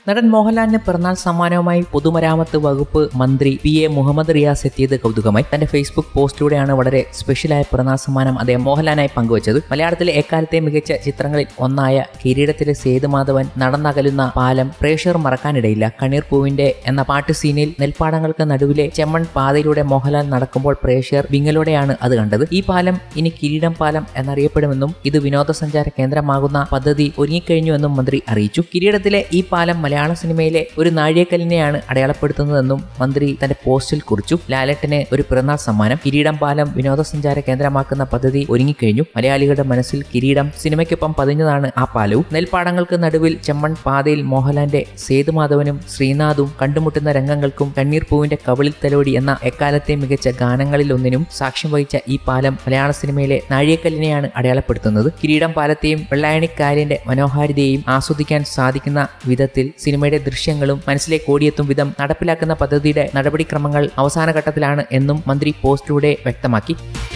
നടൻ മോഹൻലാലിന് പിറന്നാൾ സമ്മാനവുമായി പൊതുമരാമത്ത് വകുപ്പ് മന്ത്രി PA മുഹമ്മദ് റിയാസ് എത്തിയത് കൗതുകമായി. തന്റെ ഫേസ്ബുക്ക് പോസ്റ്റിലൂടെയാണ് വളരെ സ്പെഷ്യലായ പിറന്നാൾ സമ്മാനം അദ്ദേഹം മോഹൻലാലിനായി പങ്കുവച്ചത്. മലയാളത്തിലെ എക്കാലത്തെ മികച്ച ചിത്രങ്ങളിൽ ഒന്നായ കിരീടത്തിലെ സേതുമാധവൻ, നടന്നകലുന്ന പാലം, പ്രേക്ഷകർ മറക്കാനിടയില്ല, കണ്ണീർപൂവിന്റെ എന്ന പാട്ട് സീനിൽ നെൽപ്പാടങ്ങൾക്ക് നടുവിലെ ചെമ്മൺ പാതയിലൂടെ മോഹൻലാൽ നടക്കുമ്പോൾ പ്രേക്ഷകർ വിങ്ങലോടെയാണ് അത് കണ്ടത്. ഈ പാലം ഇനി കിരീടം പാലം എന്നറിയപ്പെടുമെന്നും ഇത് വിനോദസഞ്ചാര കേന്ദ്രമാകുന്ന പദ്ധതി ഒരുങ്ങിക്കഴിഞ്ഞുവെന്നും മന്ത്രി അറിയിച്ചു. കിരീടത്തിലെ ഈ പാലം മലയാള സിനിമയിലെ ഒരു നാഴികക്കല്ലിനെയാണ് അടയാളപ്പെടുത്തുന്നതെന്നും മന്ത്രി തന്റെ പോസ്റ്റിൽ കുറിച്ചു. ലാലേട്ടന് ഒരു പിറന്നാൾ സമ്മാനം. കിരീടം പാലം വിനോദസഞ്ചാര കേന്ദ്രമാക്കുന്ന പദ്ധതി ഒരുങ്ങിക്കഴിഞ്ഞു. മലയാളികളുടെ മനസ്സിൽ കിരീടം സിനിമയ്ക്കൊപ്പം പതിഞ്ഞതാണ് ആ പാലവും. നെൽപ്പാടങ്ങൾക്ക് നടുവിൽ ചെമ്മൺ പാതയിൽ മോഹൻലാലിന്റെ സേതുമാധവനും ശ്രീനാഥും കണ്ടുമുട്ടുന്ന രംഗങ്ങൾക്കും കണ്ണീർപൂവിന്റെ കവിളിൽ തലോടി എന്ന എക്കാലത്തെ മികച്ച ഗാനങ്ങളിൽ ഒന്നിനും സാക്ഷ്യം വഹിച്ച ഈ പാലം മലയാള സിനിമയിലെ നാഴികക്കല്ലിനെയാണ് അടയാളപ്പെടുത്തുന്നത്. കിരീടം പാലത്തെയും വെള്ളായണിക്കായലിന്റെ മനോഹാരിതയെയും ആസ്വദിക്കാൻ സാധിക്കുന്ന വിധത്തിൽ സിനിമയുടെ ദൃശ്യങ്ങളും മനസ്സിലേക്ക് ഓടിയെത്തും വിധം നടപ്പിലാക്കുന്ന പദ്ധതിയുടെ നടപടിക്രമങ്ങൾ അവസാന ഘട്ടത്തിലാണ് എന്നും മന്ത്രി പോസ്റ്റിലൂടെ വ്യക്തമാക്കി.